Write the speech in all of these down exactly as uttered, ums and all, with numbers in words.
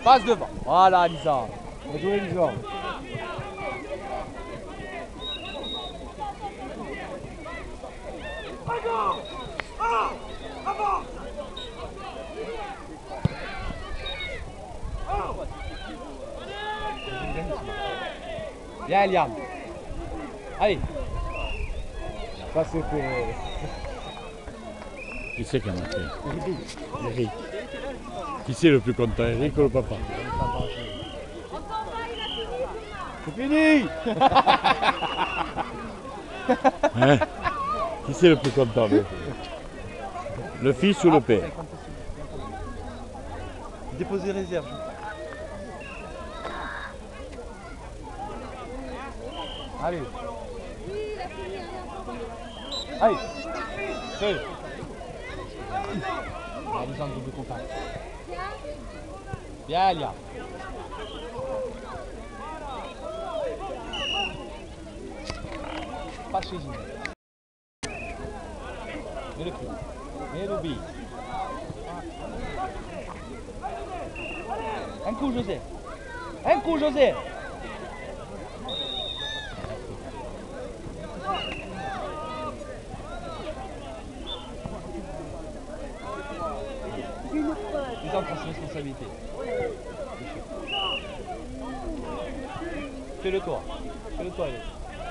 Passe devant. Voilà, Lisa. Bien joué, Lisa. Bien, Eliane. Allez. Ça, c'était... Qui c'est qui a marqué? Eric. Qui c'est le plus content, Eric ou le papa? C'est fini. Hein? Qui c'est le plus content? Le, le fils ou le père? Déposer réserve. Allez. Allez. Feu. On a besoin de double contact. Bien, Alia. Pas chez lui. Mets le cul. Mets le bille. Un coup, José. Un coup, José. Ils ont pris ses responsabilités. Fais-le toi. Fais-le toi, Alex.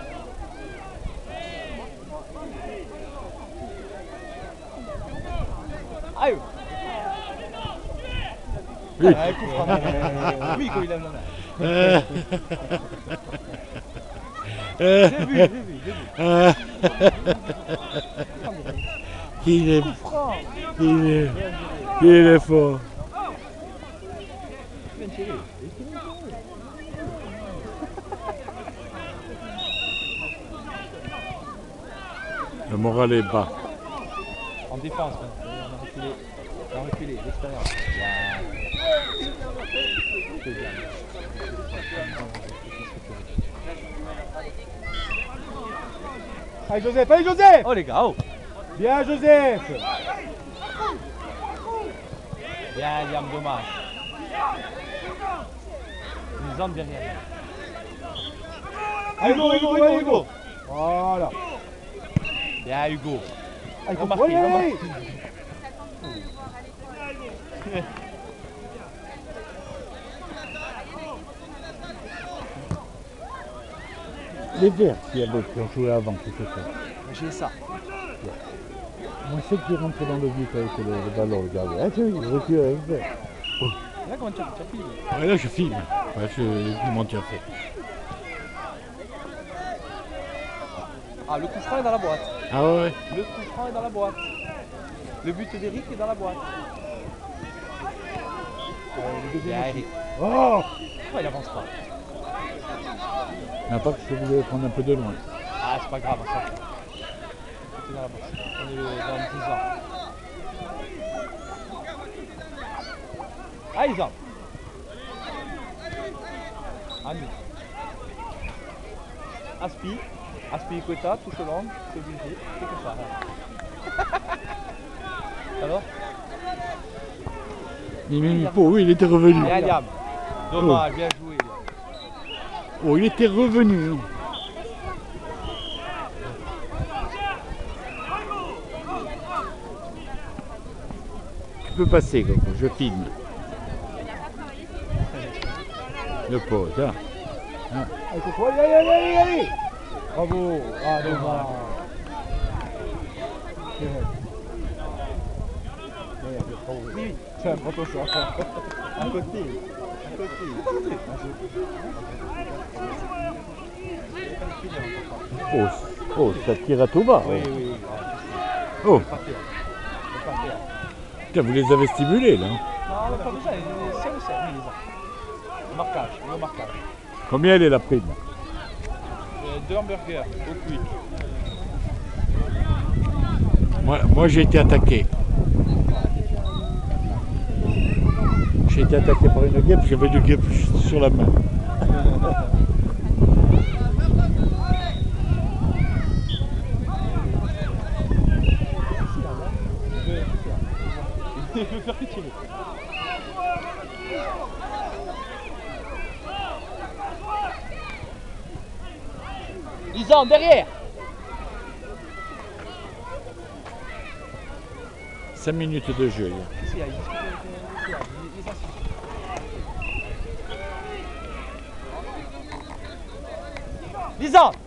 Aïe! Oui. Ah, coup franc. Oui, quand il lève la main. J'ai vu, j'ai vu, j'ai vu. Il est, Coup franc. il est, il est fort. Viens tirer. Le moral est bas. En défense, on a reculé. On a reculé, l'expérience. C'est bien. Allez, Joseph. Allez, Joseph. Oh les gars, oh! Bien, Joseph. Bien, Liam, dommage. Une zone derrière. Allez, Hugo, Hugo, Hugo, Hugo. Voilà. Bien, Hugo. Allez, Remarquez, remarquez. Les Verts, qui, avaient, qui ont joué avant, qui fait ça. J'ai ça. Moi, c'est qui rentre dans le but avec le, le ballon, le gardien. Ah, tiens, il recule avec le vert. Oh. Là, comment tu as filmé? Ouais, là, je filme. Ouais, je, comment tu as fait? Ah, le coup franc est dans la boîte. Ah ouais? Le coup franc est dans la boîte. Le but d'Eric est dans la boîte. Euh, Bien, Eric. Oh. Pourquoi il avance pas? Non, pas que je voulais prendre un peu de loin. Ah, c'est pas grave, ça. C'est dans la boîte. On est le, dans le dix ans. Ah, ils ont. Annie. Aspi. Aspi Quetta, touche au long, c'est obligé. C'est comme ça. Alors? Il m'a oh, il était revenu. Bien, Liam. Dommage, bien joué. Oh, il était revenu. Tu peux passer, Coco, je filme. Le pause, hein. Hein. Allez, Coco, allez, allez, allez, allez. Bravo. Ah, dommage. Oui, C'est un proto ça. à côté. À côté. Oh, oh, ça tire à tout bas. Oui, oui, oui. Oh, Pas faire. Pas faire. putain, vous les avez stimulés, là. Non, on n'a pas besoin. C'est le cerf, oui, les a. Le marquage, le marquage. Combien elle est la prime? Euh, deux hamburgers au quick. Moi, moi j'ai été attaqué. J'ai été attaqué par une guêpe, j'avais une guêpe sur la main. Il veut faire pitié. Lisande, derrière. cinq minutes de jeu. Ici, là, il discute avec euh, les les- les assises. Lisande.